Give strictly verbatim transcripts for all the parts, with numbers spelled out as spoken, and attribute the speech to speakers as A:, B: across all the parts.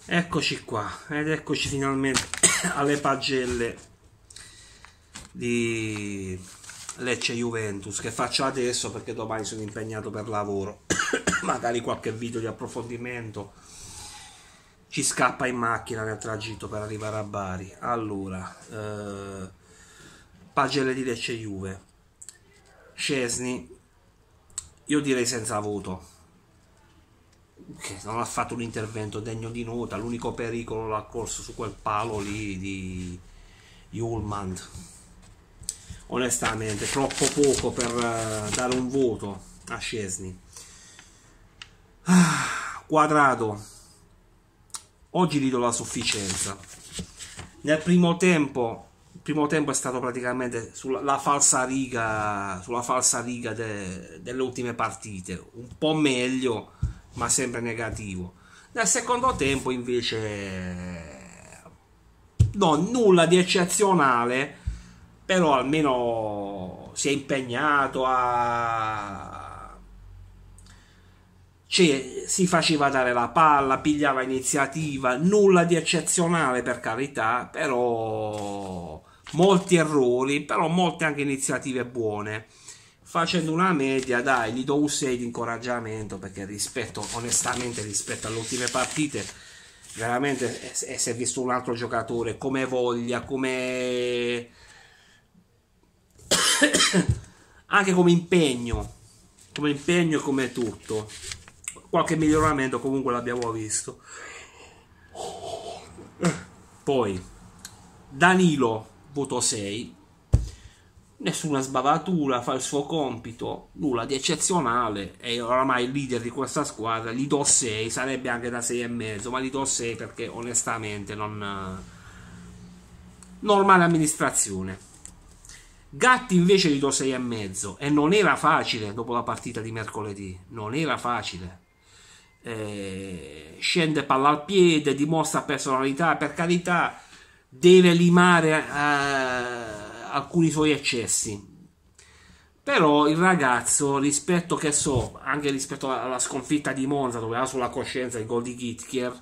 A: Eccoci qua, ed eccoci finalmente alle pagelle di Lecce Juventus, che faccio adesso perché domani sono impegnato per lavoro. Magari qualche video di approfondimento ci scappa in macchina nel tragitto per arrivare a Bari. Allora, eh, pagelle di Lecce Juve. Szczęsny, io direi senza voto, che non ha fatto un intervento degno di nota. L'unico pericolo l'ha corso su quel palo lì di Ullman. Onestamente troppo poco per uh, dare un voto a Szczęsny. ah, Quadrado, oggi gli do la sufficienza. Nel primo tempo il primo tempo è stato praticamente sulla falsa riga sulla falsa riga de, delle ultime partite, un po' meglio ma sempre negativo. Nel secondo tempo invece no, nulla di eccezionale, però almeno si è impegnato a... cioè, si faceva dare la palla, pigliava iniziativa, nulla di eccezionale per carità, però molti errori, però molte anche iniziative buone. Facendo una media, dai, gli do un sei di incoraggiamento, perché rispetto, onestamente, rispetto alle ultime partite, veramente si è visto un altro giocatore, come voglia, come... anche come impegno, come impegno e come tutto. Qualche miglioramento comunque l'abbiamo visto. Poi, Danilo, voto sei. Nessuna sbavatura, fa il suo compito, nulla di eccezionale, è oramai il leader di questa squadra. Gli do sei, sarebbe anche da sei e mezzo, ma gli do sei perché onestamente non... normale amministrazione. Gatti invece gli do sei e mezzo, e non era facile dopo la partita di mercoledì, non era facile. Eh, scende palla al piede, dimostra personalità, per carità, deve limare eh, alcuni suoi eccessi, però il ragazzo, rispetto, che so, anche rispetto alla sconfitta di Monza, dove ha sulla coscienza il gol di Gitkier,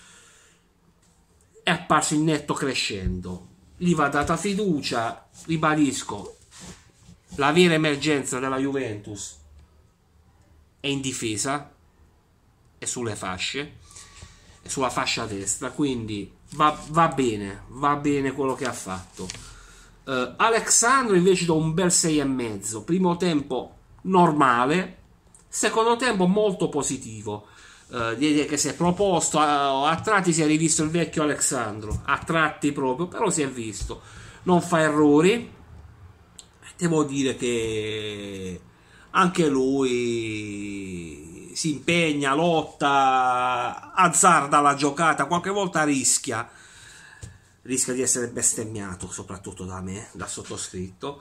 A: è apparso in netto crescendo. Gli va data fiducia. Ribadisco, la vera emergenza della Juventus è in difesa e sulle fasce, e sulla fascia destra, quindi va, va bene, va bene quello che ha fatto. Uh, Alexandro invece do un bel sei e mezzo. Primo tempo normale, secondo tempo molto positivo. Uh, direi che si è proposto, a, a tratti si è rivisto il vecchio Alexandro, a tratti proprio, però si è visto, non fa errori. Devo dire che anche lui si impegna, lotta, azzarda la giocata, qualche volta rischia rischia di essere bestemmiato, soprattutto da me, da sottoscritto.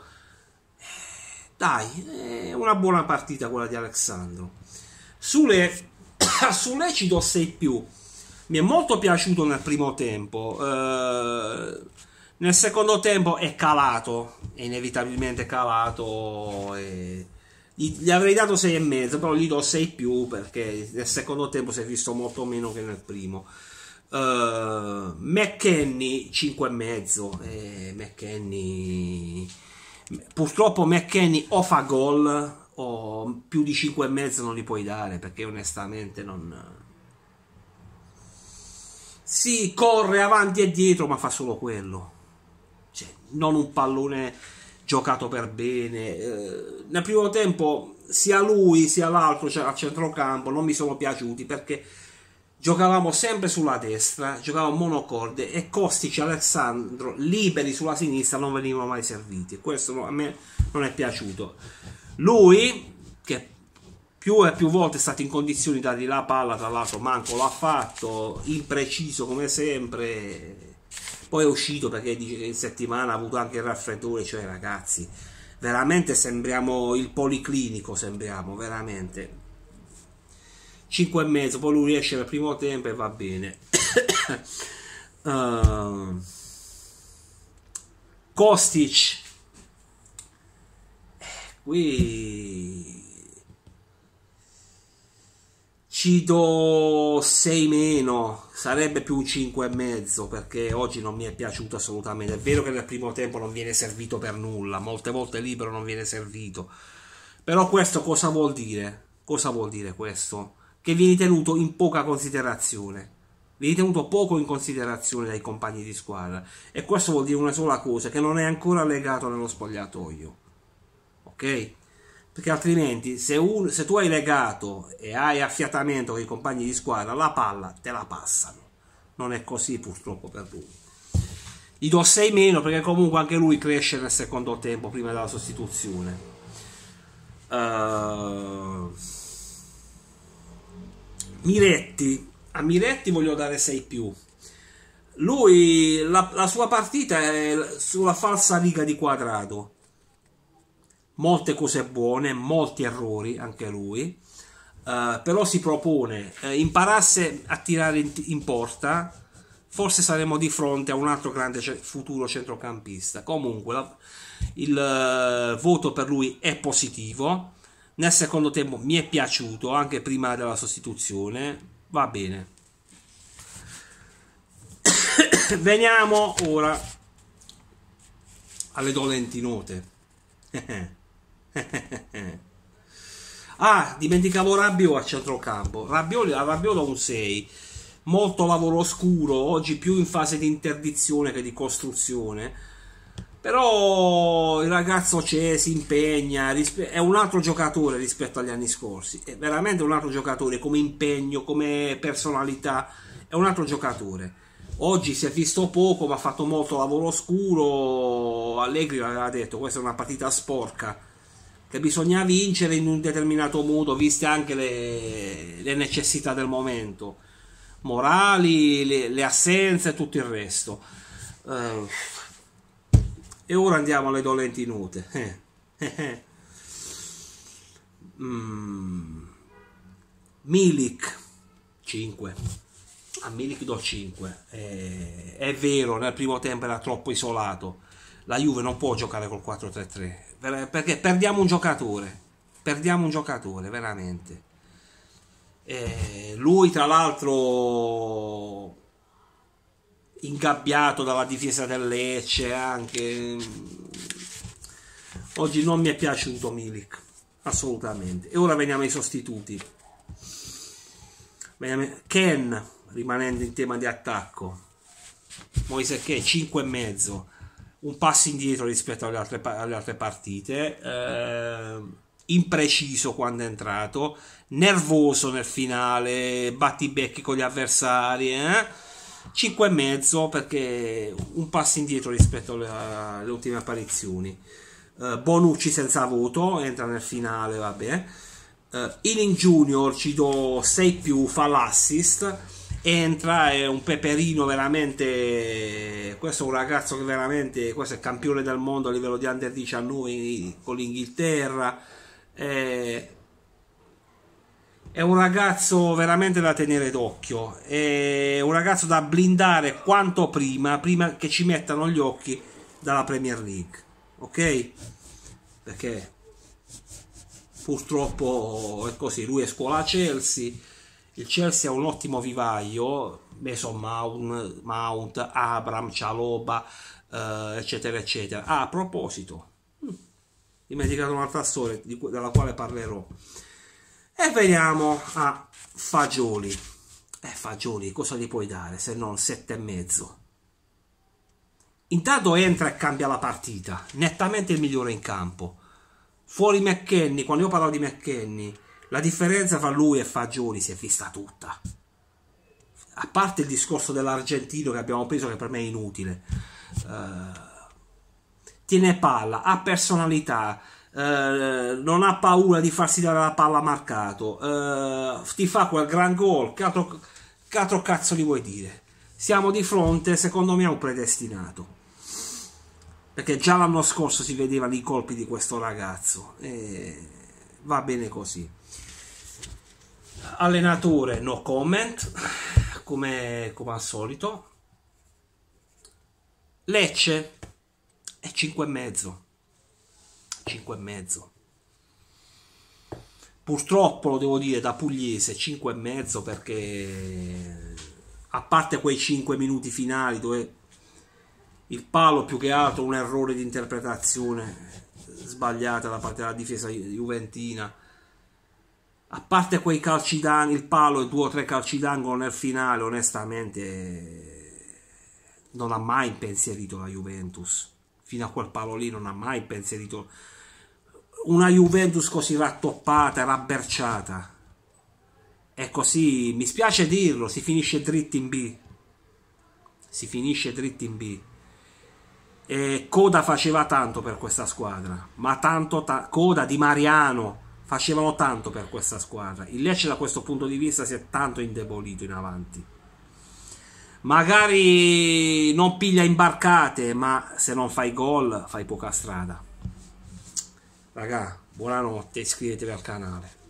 A: Dai, è una buona partita quella di Alexandro. Sulle, sulle ci do sei più. Mi è molto piaciuto nel primo tempo. Eh, nel secondo tempo è calato, è inevitabilmente calato. E gli avrei dato sei e mezzo, però gli do sei più perché nel secondo tempo si è visto molto meno che nel primo. Uh, McKennie cinque e mezzo. eh, McKennie purtroppo McKennie o fa gol o più di cinque e mezzo non li puoi dare, perché onestamente non... si corre avanti e dietro ma fa solo quello, cioè, non un pallone giocato per bene. Uh, nel primo tempo sia lui sia l'altro, cioè a centrocampo, non mi sono piaciuti perché giocavamo sempre sulla destra, giocavamo monocorde e Kostic e Alexandro liberi sulla sinistra non venivano mai serviti. Questo a me non è piaciuto. Lui, che più e più volte è stato in condizioni di dargli la palla, tra l'altro manco l'ha fatto, impreciso come sempre, poi è uscito perché dice che in settimana ha avuto anche il raffreddore. Cioè ragazzi, veramente sembriamo il policlinico, sembriamo veramente. cinque e mezzo, poi lui riesce nel primo tempo e va bene. uh, Kostic, qui Ci do sei meno, sarebbe più un cinque e mezzo, perché oggi non mi è piaciuto assolutamente. È vero che nel primo tempo non viene servito per nulla, molte volte libero non viene servito, però questo cosa vuol dire? Cosa vuol dire questo? Che vieni tenuto in poca considerazione, vieni tenuto poco in considerazione dai compagni di squadra, e questo vuol dire una sola cosa: che non è ancora legato nello spogliatoio, ok? Perché altrimenti se, un, se tu hai legato e hai affiatamento con i compagni di squadra, la palla te la passano. Non è così purtroppo per lui. Gli do sei meno perché comunque anche lui cresce nel secondo tempo prima della sostituzione. Uh, Miretti, a Miretti voglio dare sei più. Lui, la, la sua partita è sulla falsa riga di Quadrato. Molte cose buone, molti errori anche lui, uh, però si propone, uh, imparasse a tirare in, in porta, forse saremo di fronte a un altro grande futuro centrocampista. Comunque la, il uh, voto per lui è positivo. Nel secondo tempo mi è piaciuto, anche prima della sostituzione, va bene. Veniamo ora alle dolenti note. Ah, dimenticavo Rabiot a centrocampo. Rabiot, a Rabiot un sei. Molto lavoro oscuro, oggi più in fase di interdizione che di costruzione. Però il ragazzo c'è, si impegna, è un altro giocatore rispetto agli anni scorsi. È veramente un altro giocatore, come impegno, come personalità, è un altro giocatore. Oggi si è visto poco, ma ha fatto molto lavoro oscuro. Allegri aveva detto: questa è una partita sporca, che bisogna vincere in un determinato modo, viste anche le, le necessità del momento, morali, le, le assenze e tutto il resto. Uh, e ora andiamo alle dolenti note. Eh. mm. Milik cinque. A Milik do cinque. Eh, è vero, nel primo tempo era troppo isolato. La Juve non può giocare col quattro tre tre, perché perdiamo un giocatore. Perdiamo un giocatore, veramente. Eh, lui, tra l'altro, ingabbiato dalla difesa del Lecce, anche. Oggi non mi è piaciuto Milik, assolutamente. E ora veniamo ai sostituti. Veniamo... Ken, rimanendo in tema di attacco, Moise Kean cinque e mezzo, un passo indietro rispetto alle altre, alle altre partite, eh, impreciso quando è entrato, nervoso nel finale, battibecchi con gli avversari, eh? cinque e mezzo perché un passo indietro rispetto alle, alle ultime apparizioni. eh, Bonucci senza voto, entra nel finale, vabbè. Uh, Ealing Junior ci do sei più, fa l'assist, entra, è un peperino veramente. Questo è un ragazzo che veramente, questo è campione del mondo a livello di under diciannove con l'Inghilterra, è, è un ragazzo veramente da tenere d'occhio, è un ragazzo da blindare quanto prima, prima che ci mettano gli occhi dalla Premier League, ok? Perché purtroppo è così, lui è scuola Chelsea, il Chelsea ha un ottimo vivaio, Mason Mount, Mount Abraham, Cialoba, eh, eccetera eccetera. Ah, a proposito, ho dimenticato un'altra storia di, della quale parlerò. E veniamo a Fagioli. Eh, Fagioli, cosa gli puoi dare se non sette e mezzo? Intanto entra e cambia la partita, nettamente il migliore in campo. Fuori McKennie, quando io parlavo di McKennie, la differenza fra lui e Fagioli si è vista tutta. A parte il discorso dell'argentino che abbiamo preso, che per me è inutile. Uh, tiene palla, ha personalità, uh, non ha paura di farsi dare la palla marcato, uh, ti fa quel gran gol, che altro, che altro cazzo gli vuoi dire? Siamo di fronte, secondo me, a un predestinato. Perché già l'anno scorso si vedevano i colpi di questo ragazzo, e va bene così. Allenatore no comment, come, come al solito. Lecce è cinque e mezzo, cinque e mezzo. purtroppo lo devo dire da pugliese, cinque e mezzo, perché a parte quei cinque minuti finali dove il palo più che altro un errore di interpretazione sbagliata da parte della difesa juventina, a parte quei calci d'angolo, il palo e due o tre calci d'angolo nel finale, onestamente non ha mai impensierito la Juventus. Fino a quel palo lì non ha mai impensierito una Juventus così rattoppata, rabberciata. E così, mi spiace dirlo, si finisce dritti in B. Si finisce dritti in B. E Coda faceva tanto per questa squadra, ma tanto, ta Coda, Di Mariano facevano tanto per questa squadra. Il Lecce da questo punto di vista si è tanto indebolito in avanti. Magari non piglia imbarcate, ma se non fai gol fai poca strada. Raga, buonanotte, iscrivetevi al canale.